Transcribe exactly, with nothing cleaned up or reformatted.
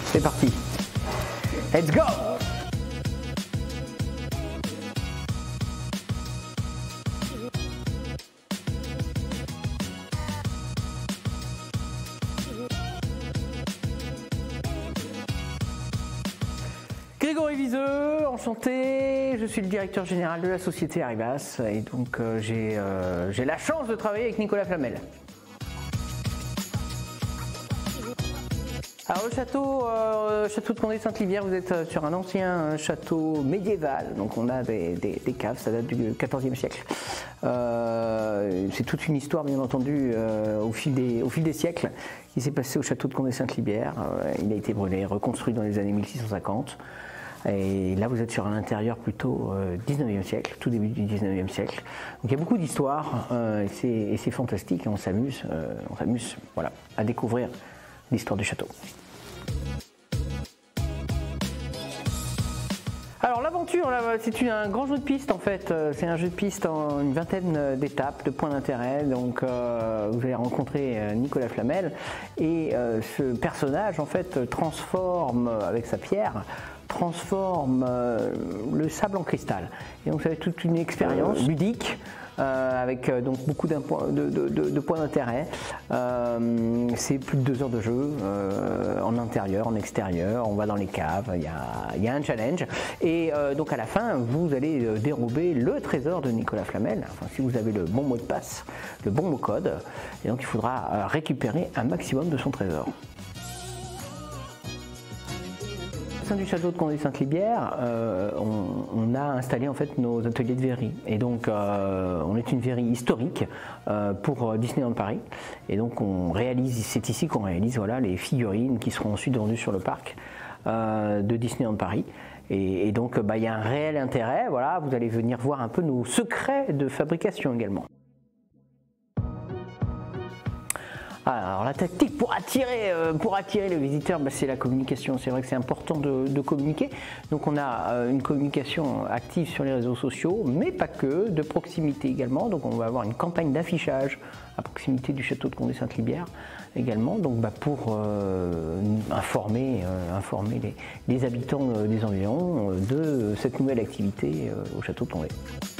C'est parti. Let's go! Grégory Viseux, enchanté, je suis le directeur général de la société Arribas et donc euh, j'ai euh, j'ai la chance de travailler avec Nicolas Flamel. Alors le château, euh, château de Condé-Sainte-Livière, vous êtes sur un ancien château médiéval, donc on a des, des, des caves, ça date du quatorzième siècle. Euh, c'est toute une histoire bien entendu euh, au, fil des, au fil des siècles qui s'est passé au château de Condé-Sainte-Livière. Euh, il a été brûlé, reconstruit dans les années mille six cent cinquante. Et là vous êtes sur un intérieur plutôt euh, dix-neuvième siècle, tout début du dix-neuvième siècle. Donc il y a beaucoup d'histoires euh, et c'est fantastique, on s'amuse, euh, on s'amuse voilà, à découvrir l'histoire du château. Alors l'aventure, c'est un grand jeu de piste en fait, c'est un jeu de piste en une vingtaine d'étapes, de points d'intérêt, donc euh, vous allez rencontrer Nicolas Flamel et euh, ce personnage en fait transforme avec sa pierre, transforme euh, le sable en cristal. Et donc ça va être toute une expérience ludique. Euh, avec euh, donc beaucoup de, de, de, de points d'intérêt. Euh, c'est plus de deux heures de jeu euh, en intérieur, en extérieur. On va dans les caves, il y a, il y a un challenge. Et euh, donc à la fin, vous allez dérober le trésor de Nicolas Flamel. Enfin, si vous avez le bon mot de passe, le bon mot code. Et donc il faudra récupérer un maximum de son trésor. Au sein du château de Condé-Sainte-Livière, euh, on, on a installé en fait nos ateliers de verrerie et donc euh, on est une verrerie historique euh, pour Disneyland Paris et donc on réalise, c'est ici qu'on réalise voilà, les figurines qui seront ensuite vendues sur le parc euh, de Disneyland Paris. Et, et donc bah, y a un réel intérêt, voilà, vous allez venir voir un peu nos secrets de fabrication également. Alors la tactique pour attirer, euh, pour attirer le visiteur, bah, c'est la communication. C'est vrai que c'est important de, de communiquer. Donc on a euh, une communication active sur les réseaux sociaux, mais pas que, de proximité également. Donc on va avoir une campagne d'affichage à proximité du château de Condé-Sainte-Livière également, donc bah, pour euh, informer, euh, informer les, les habitants euh, des environs euh, de cette nouvelle activité euh, au château de Condé.